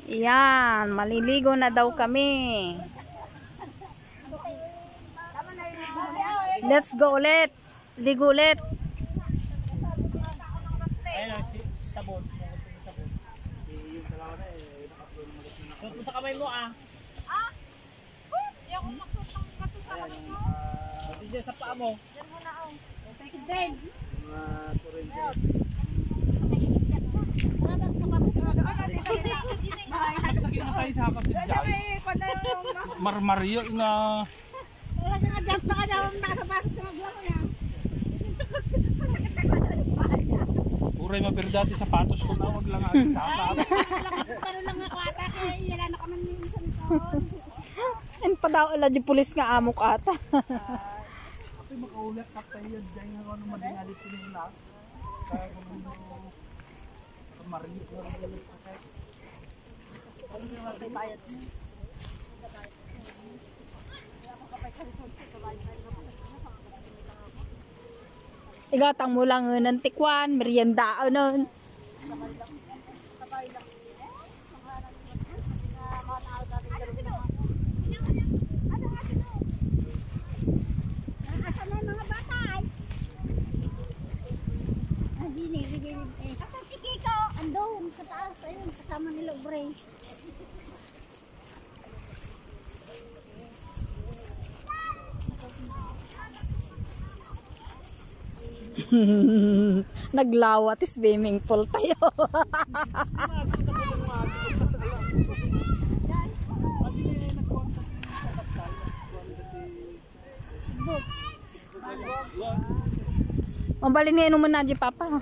Yan, maliligo na daw kami. Let's go ulit. Ligo ulit. Ayun, sabon. Sabon. Yung dalawa na suot mo sa kamay mo ah. Hindi ako magsuot ng kato sa kamay mo. Pati dyan sa paa mo. Diyan muna ako. Take it din. Nagsakit na tayo sa kapatid dyan. Marmaryo nga. Wala ka jump na ka daw nasa batas ka maglaro yan. Uray maberdati sapatos ko na. Huwag lang ang sapatos. Pero lang ako ata kaya ilan na ka man minsan ito. And pa daw ala di pulis nga amok ata. Ako makaulat ka tayo dyan nga kung madingalit ko nila. Kaya kung marmaryo ko. Igatang mo lang ng tikwan, merienda nun. Asan na yung mga bata ay? Asan si Kiko? Andun sa taas. Ayun, kasama nila Bray. Naglawat swimming pool tayo. Mabalin nga inuman na di papa.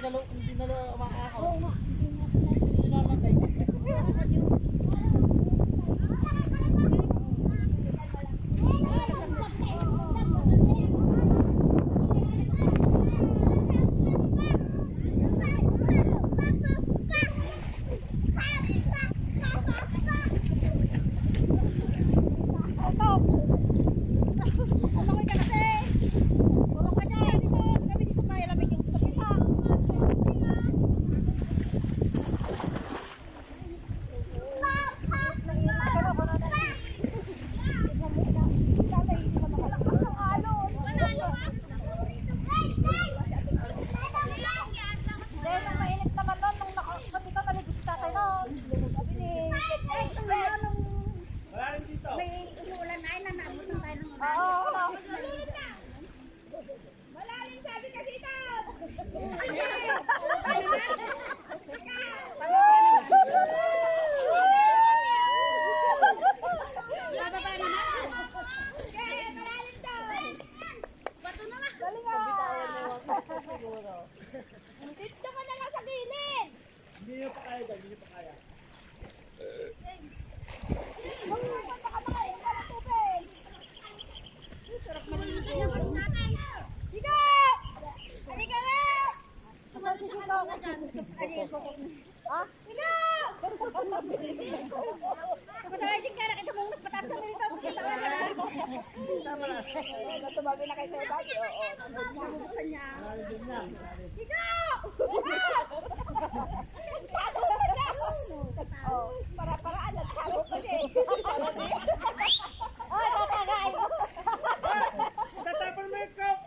hindi na umaakaw. Oo nga, hindi na pala. Hindi nilalagay. May umuulan na ay nanaabutan tayo ng malalim sabi kasi ito. Dito ka na lang sa gilid. Hindi niyo pa kaya dyan, hindi niyo pa kaya. Tatapon mo yung cup!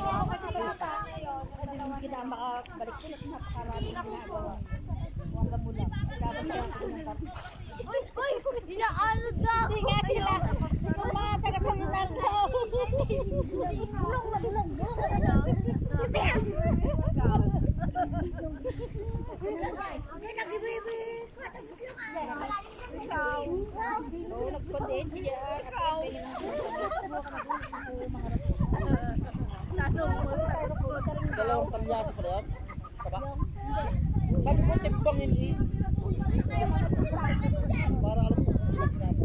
Hindi naman kita makabalik sila. Napakarami ginagawa. Wala mo lang. Dapat kaya ako ng party. Uy! Inaano daw! Hindi nga sila. Yung mga taga-salitan daw. Bulong na bulong. Nag-condense siya. Dalawang talyasi pala yun? Taba? Sabi ko, timbang hindi. Para alam ko kung ilas nga.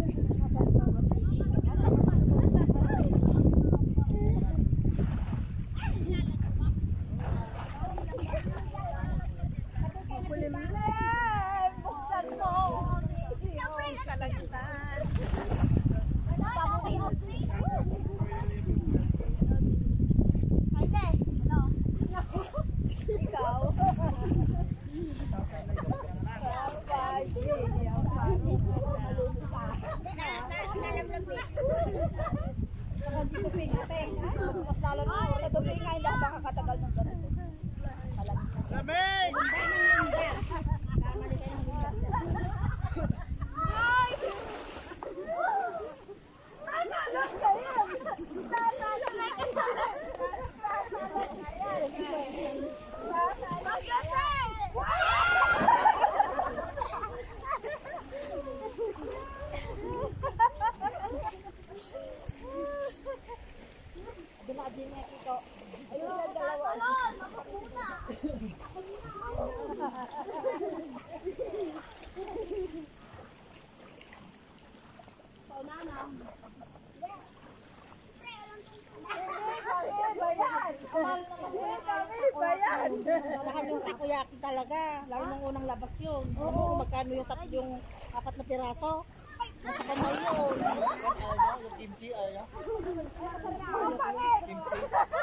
Mahal yung takoyaki talaga. Lalo nung unang labas yun. Oo. Magkano yung yung 4 na piraso? Nasa kamay yun. Ayaw niya, yung kimchi, ayaw niya. Kimchi.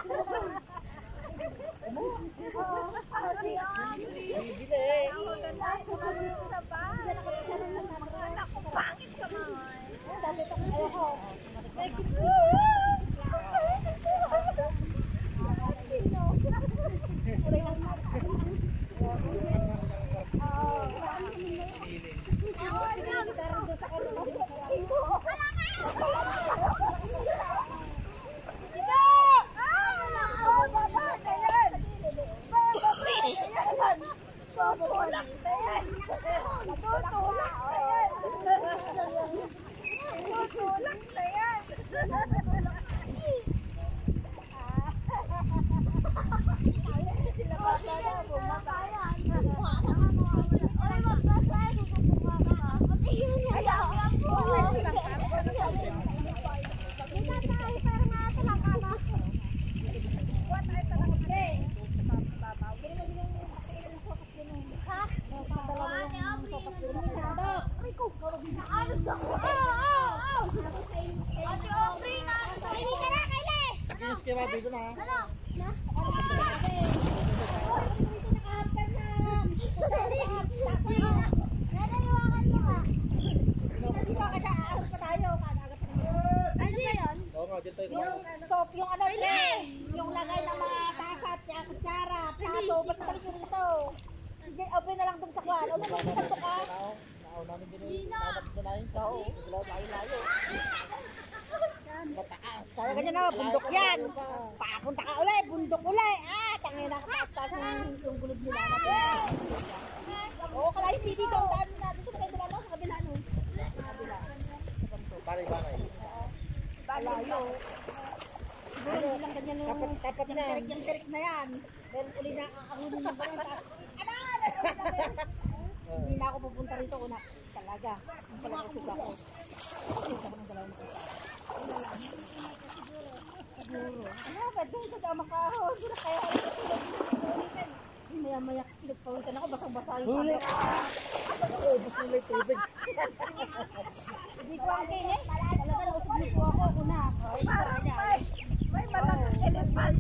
Bibili eh. Kinis kaya dito na. Oo nga, dito tayo. Yung ano, yung lagay ng mga tasa at kutsara, plato, basta balik yung rito. Sige, open na lang dun sa kwan. Open na lang sa ka. Naaw namin din yung nabat sa lain. Oo. Layo-layo. Mataas. Kaya ganyan na, bundok yan. Papunta ka ulit, bundok ulit. Tangin na katas yung gulod nila. Oo, kala hindi dito ang daan na. Dito tayo dumalo sa kabila nun. Balay-balay. Layo. Siguro lang ganyan yung Tapat na. yung terik na yan. Dahil uli na ahulin ng balay. Hindi na ako pupunta rito una. Talaga. Ang pala ko siya ako. Siguro. Ano ba? Doon sa makahon. Kaya maya-maya nagpawitan ako. Basang-basa yung Huli! Oo, basta may tubig. Hindi ko ang kinis. Talaga nakusubli ko ako. Una. May malaking elephant.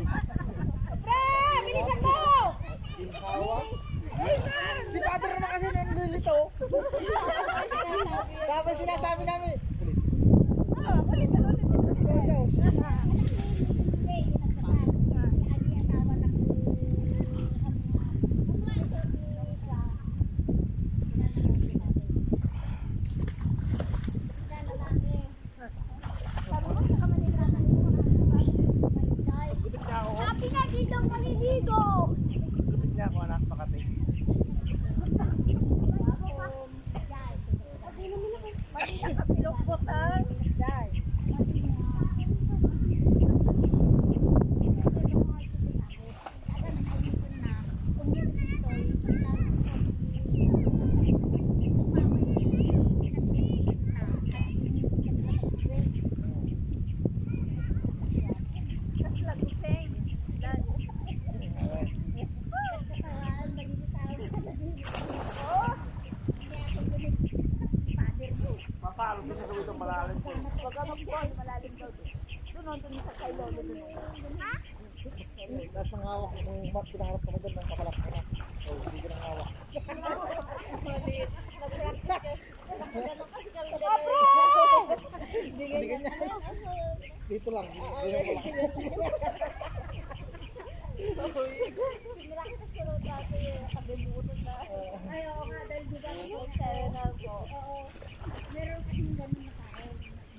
Pre! Bilisan mo! Si Father naman kasi nililito. Tapos sinasabi namin. Sabi nga dito maliligo. Gupit niya ako anak Makati. Pilok-butang. Mapalo din sa itong malalim po. Huwag ka mag-boy, malalim daw doon. Doon sa kay Lolo doon. Tapos nang hawak kung pinaharap ko doon ng kapalak ko na. So, hindi ko nang hawak. Hindi ganyan. Dito lang. Ay, oo nga, dahil di ba na po. Meron kasing ganun na tao.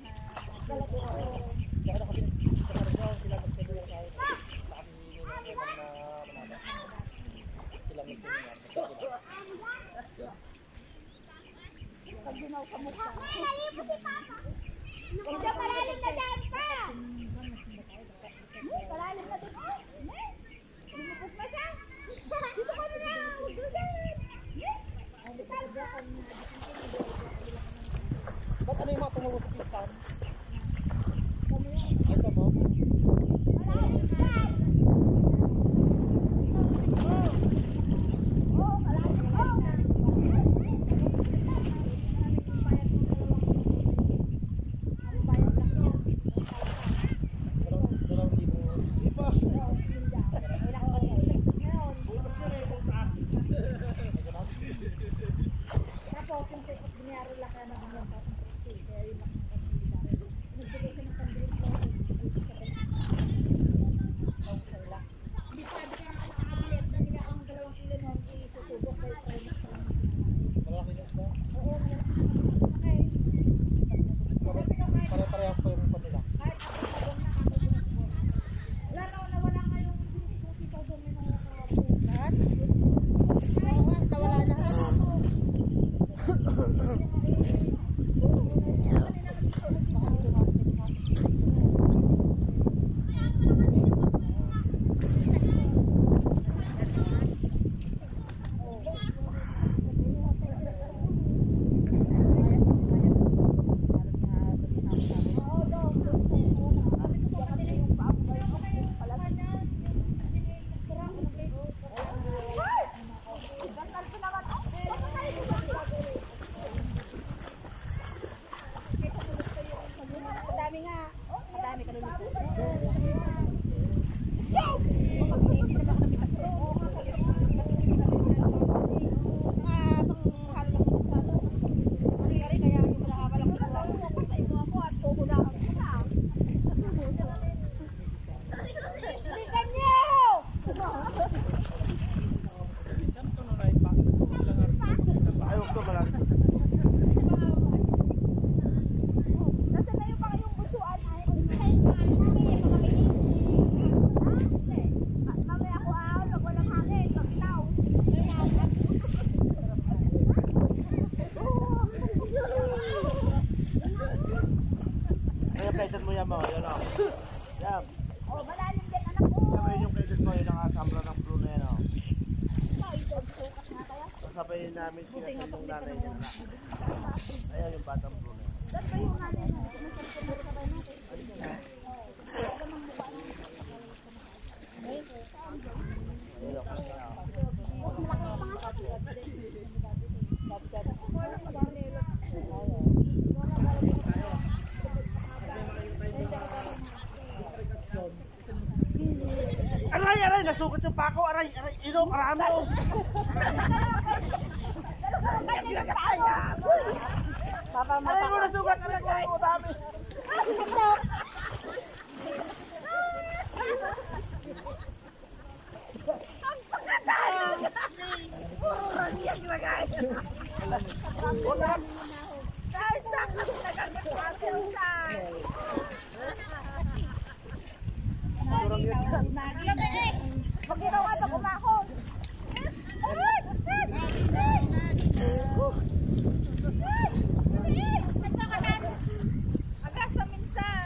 Kaya na kasi kasaragaw sila magsasayaw sa akin. Sa kami nila na manaba. Sila magsasayaw. Pag ginaw ka mukha. Nalibo si Papa. Hindi malalim na dyan pa. Malalim na doon. Lumupot pa siya. Dito ka na na. Ba't ano yung mga tumulo sa pistan? Ito mo? Dalawang libo. Tapos, kung biniyaro lang ka na ng kaya yun lang ang pamilya. Nagbigay siya ng pamilya. Hindi sabi ka nakakabilit na nila ang 2 kilo noon susubok kay friend. Malaki yung isda. Oo, okay. Pare-parehas pa yung panila. Kahit ako sabong na ako binakbo. Wala na, nawala nga yung sitaw doon yung mga lahat? Oo nga, nawala lahat. Madami nga. Madami ka nun ito. Hindi naman ako nabitak. Kaya yung malakabalang ko lang. Patay mo ako at kukulangan ko na. Bisan niyo! Saan ito nung right back? Ayok to malalim. Nasaan na yung pa kayong busuan? Mamaya ako pag walang hangin, pag-ilaw. Kaya kaitan mo yan mo. Yan o. Yan. Oh, malalim din anak ko. Sabayin yung kaitan mo yun ang asambra ng blue na yan o. Sukat na kaya. Sabayin namin sinasal yung nanay niya na. Ayan yung batang blue na yan. Saan ba yung nanay mo? Sabay natin. Aray, aray! Nasukat yung pako! Aray, aray! Ino, karamo! Papa mata ko. Nasugat na lang kayo, dami. Sandok. Magkiraw ata kumahon. Agasa minsan.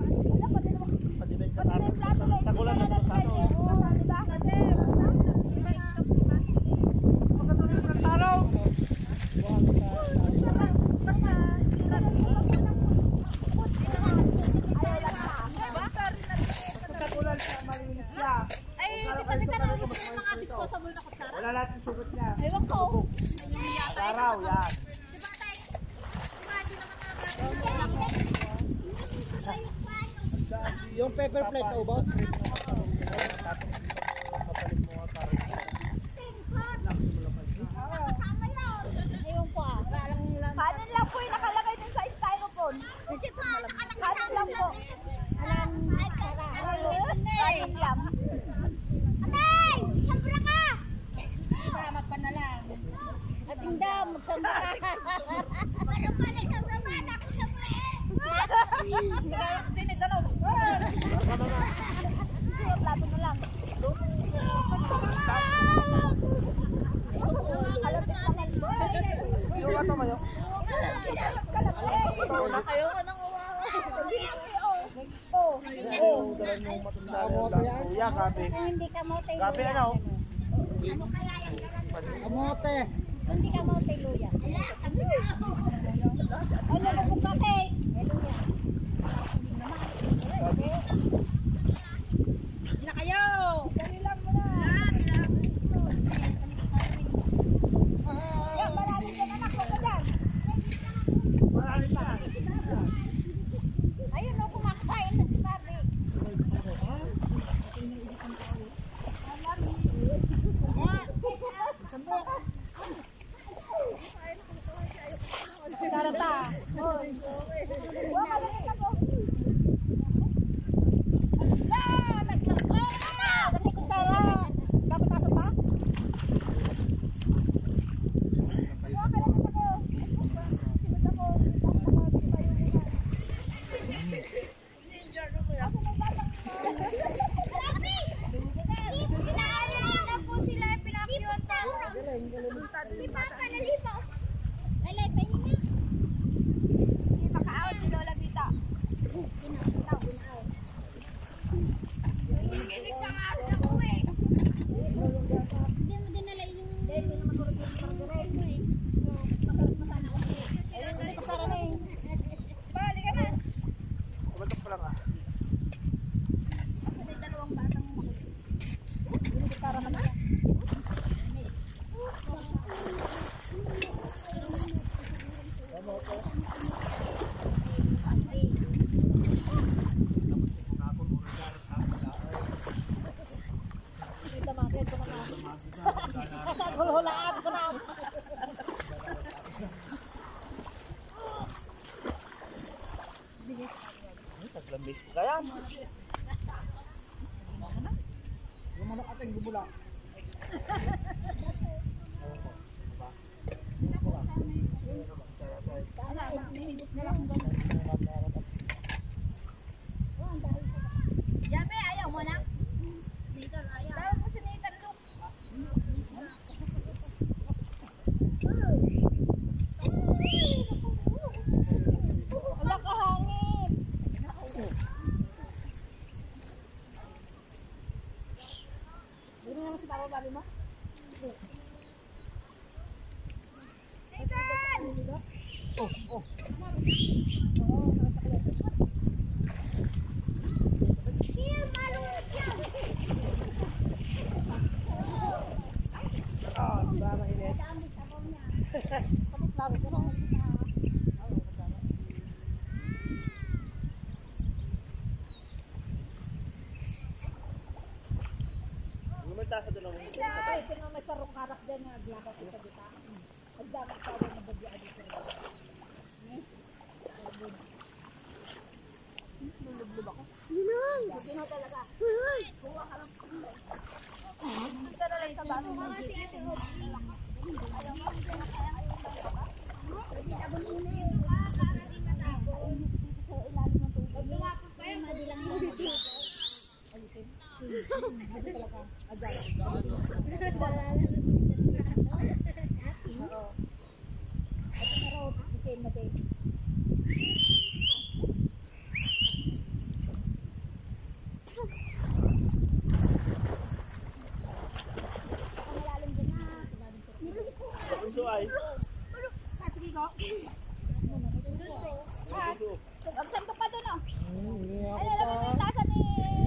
Tagulan na sa ano. Ay, kita-kita na gusto ng mga disposable na kutsara. Wala natin sugat niya. Ewan ko. Araw, yan. Diba tayo? Diba, di naman Yung paper plate na ubos. Ewan ko ah. Kanin lang po yung nakalagay din sa styrofoam. Kanin lang po. Kanin lang. Anay! Sambra ka! Salamat pa na lang. At hindi, magsambra ka. Ano pa na sambra ba? Ako sambra eh. Tinidalaw. Plato na lang. Yung ato mayo. Kayo ka nang uwawa. Yung dalan yung matunda na kuya, gabi. Hindi ka mo tayo. Gabi ano? Ano kaya yung galan? Kamote. Hindi ka mo tayo luya. Ano mo kung kate? Hindi na kayo. Dali lang mo na. Yan, marami ka na nakot ka dyan. Ayun o, kumakain na si Barbie. Sandok. Darata. Huwag ka lang ako. Dati kutsara. Dapat asap pa? Huwag ka lang ako. Sinod ako. Inaayaan na po sila pinakiwan pa. Si Papa nalipas. Alay, pahinga. Hindi makaawat si Lola Vita. Gilig pa nga rin ako eh. Hindi mo dinala yung... Dahil hindi naman kurot yung parang eh. Ayun, hindi kutsara na eh. Bali ka na. Kumatok pa lang ah. Kasi may dalawang batang makulit. Hindi kutsara man na. Dito makit ko na. Hulhulaan ko na. Taglambis pa kaya. Yung manok ating bumula. Jabe, ayaw mo na? Nathan, ayaw. Tawag mo si Nathan, look. Wala ka hangin. Dito naman si Papa Bali mo. Kill, malungkot yan. Ah, ba mainit. Kapit laro ko na. Gumita sa dalawang. Ay, sino may sarong karak dyan na glaka kita dito. Ang dapat sa Puso ay. Sige ko. Absent ka pa doon, oh. Hindi ako Ay, alam mo pa. yung tasa ni...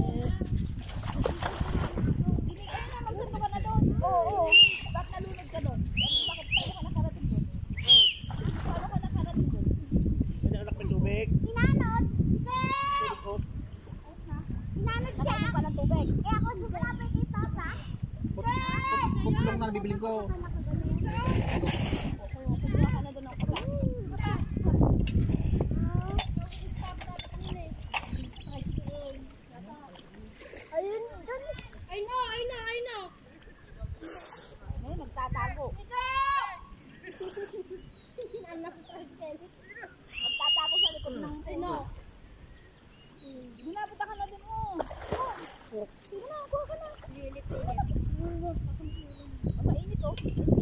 Ay na, magsanto ka na doon. Oo. Bakit nalunod ka doon? Bakit paano ka nakarating doon? Paano ka nakarating doon? Pwede anak ng tubig. Hinanod. Tubig ko. Hinanod siya. Nakarating pa ng tubig. Eh ako sumabay kay Papa. Putlong na bibiling ko. Kumuha ka na doon ng kapla. Ayun doon. Ay no! Ngayon, nagtatago. Anak ko Angel. Nagtatago sa likod ng puno. Ginabita ka na din, oh. Sige na, kuha ka na. Mainit, oh.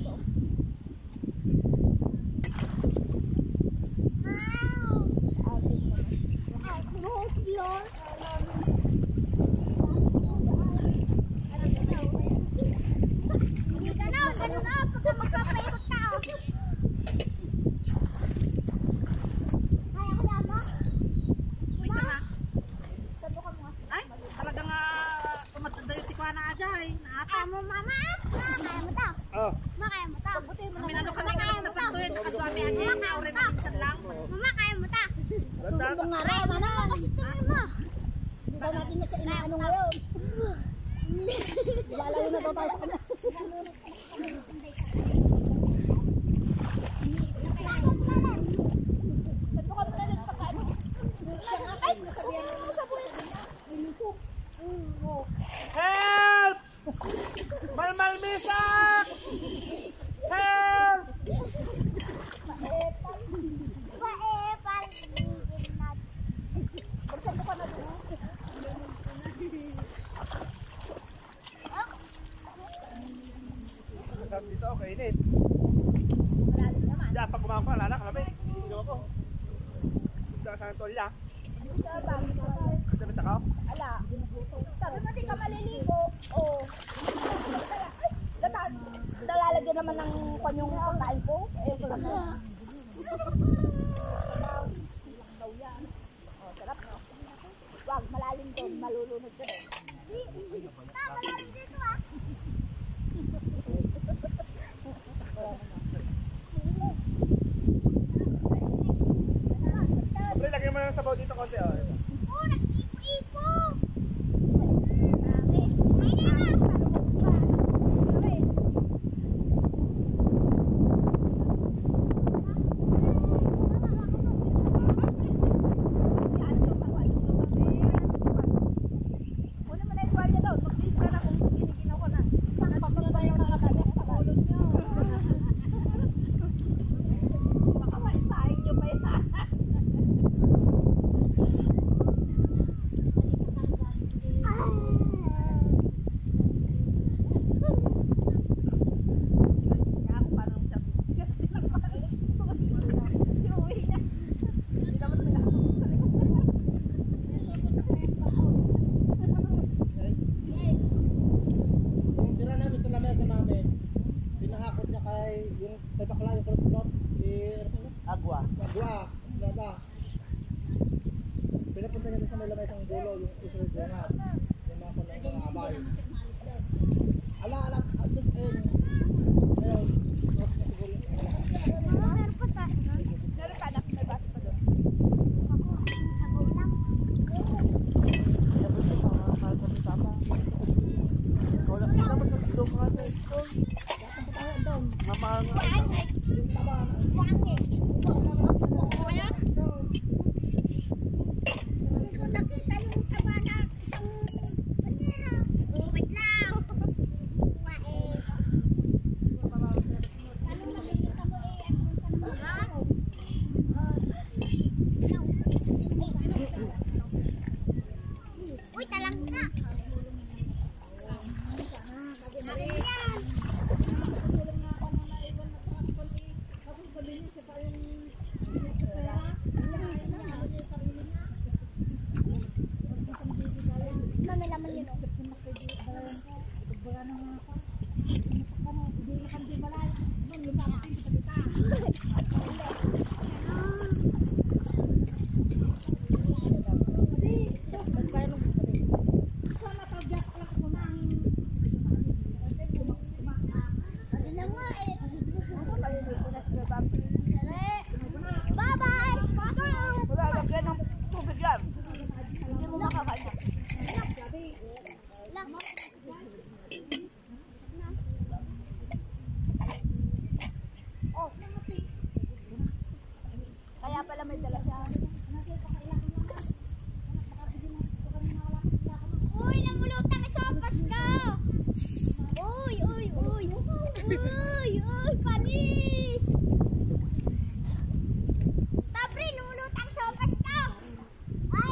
Ay, talaga nga pumatanda yung tikwana ajay. Kaya mo mama. Kaya mo to. Oh. Kaya mo to. Minano kami ngayon na pantuyan sa kadwami ajay. Naure na minsan lang. Mama, kaya mo to. Ganda. Kung nga rin, ano? Kasi tuloy mo. Ikaw natin na sa inaano ngayon. Lalayo na daw tayo sa kanya. Saan ko kami na rin pagkain? Ay! Sabuhin! Help! Malmal misak! Help! Paepal. Saan ko ka na doon? Sabi dito, okay, init. Malalim naman. Diyan, pag kumakaw ka, lalak, lamig. Hindi ako. Diyan sa tolya. Sabi takaw. Ala. Sabi mo di ka maliligo. Oo. Dalalagyan naman ng kanyang pagkain ko. Eh, wala na. Daw yan. Oh, sarap no? Wag, malalim doon. Malulunod ka doon. Tama lang dito ah. Pre, lagyan mo ng sabaw dito konti. Oh. Oh, nag-ipo-ipo. Ay, na. Una mo na yung tuwalya doon. Mag-please ka na kung giniginaw ko na. Pag magbayang na kami sa ulod nyo. Baka maisahin nyo pa yan. Kaya ako parang sabi. Iuwi niya. Hindi naman may nakasuot sa likod. Yung tira namin sa lamesa namin, pinahakot niya kay yung kay bakla yung kulot-kulot. Agwa. Agwa. Nada. Pinapunta niya doon sa may lamesang dulo, yung isunod niya nga. Yung mga kunay ng abay. Ala, at least, ayun. Ayun. Tapos niya siguro. Mama, meron pa tayo nun. Meron pa anak, may baso pa doon. Ako, sabaw lang. Wala ka naman sa tulong nga. Saan tayo doon? Mamang. Kuan may dala siya. Uy, namulutang sa sopas ka. Uy, uy, uy. Uy, uy, panis. Tapri, namulutang sa sopas ka. Ay.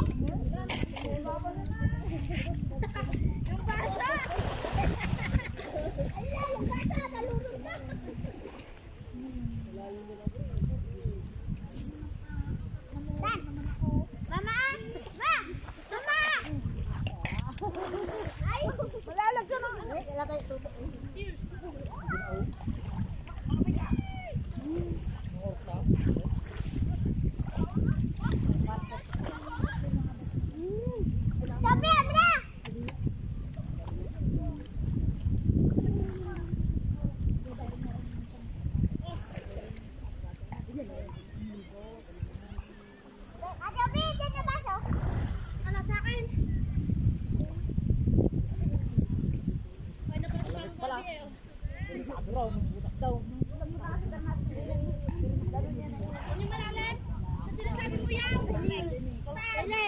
Yung basa. Ay, yung basa, nalulog na. Dan. Mama! Ma! Mama! Ay! Malalag ka na. Ilagay ito. Sabi, abra! Ate Obi, dyan na baso. Ano sa akin? Pala. Sabi raw, magbutas daw. Ano malalim? Sinasabi mo yan? Dali!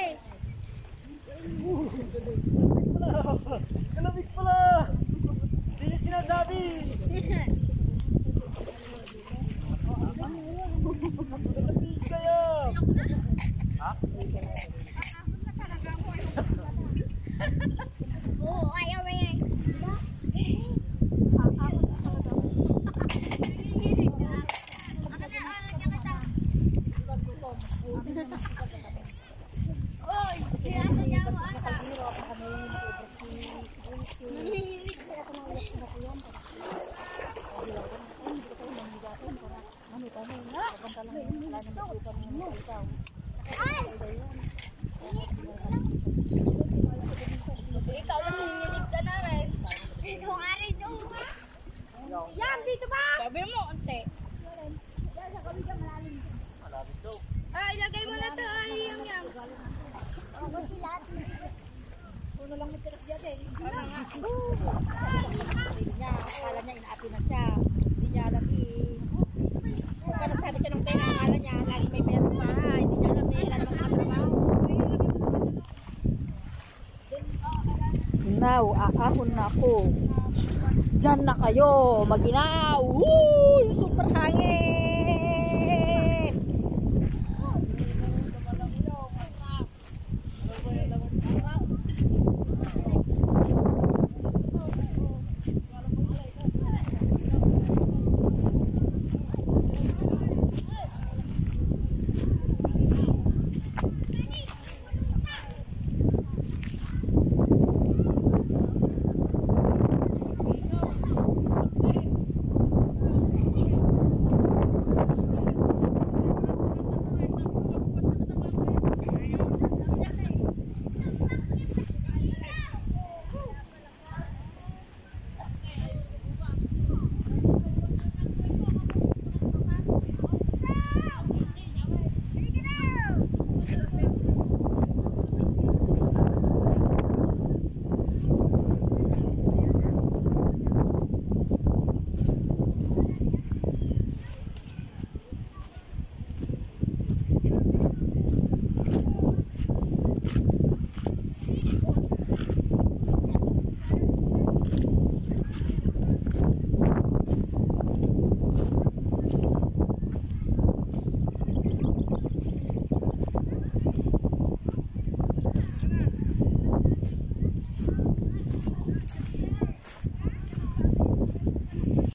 Kalamig pala! Hindi niya sinasabi! Kalabis kayo! Ha? Oo, ayaw mo yan. Oy, kaya mo ata. Nanginginig. Ay! Ikaw lang nanginginig ka na rin. Ikaw nga rin doon. Yan, dito ba? Sabi mo, ante. Malapit daw. Ah, ilagay mo na ito. Ay, yang. Ako sila. Puno lang may tirak dyan eh. Hindi niya, akala niya inaapi na siya. Hindi niya alam Kung ka nagsabi siya ng pera, akala niya lagi may pera pa. Hindi niya alam eh, ilan ang katrabaho. Now, aahon na ako. Diyan na kayo, maginaw. Super hangin.